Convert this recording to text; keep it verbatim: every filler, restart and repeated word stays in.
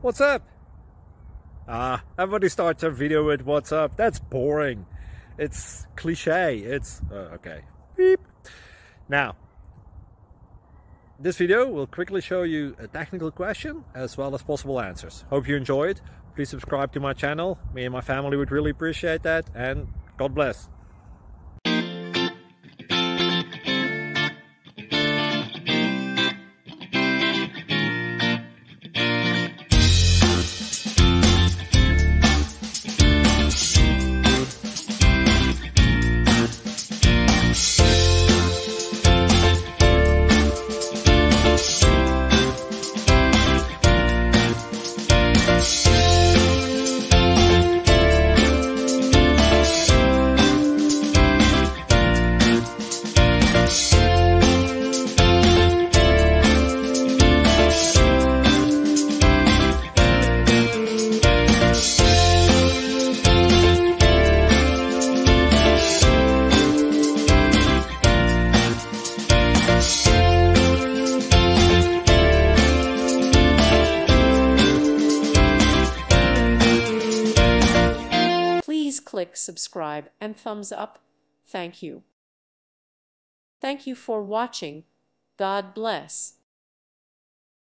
What's up? Ah, everybody starts their video with what's up. That's boring. It's cliche. It's uh, okay. Beep. Now, this video will quickly show you a technical question as well as possible answers. Hope you enjoy it. Please subscribe to my channel. Me and my family would really appreciate that, and God bless. Please click subscribe and thumbs up. Thank you. Thank you for watching. God bless.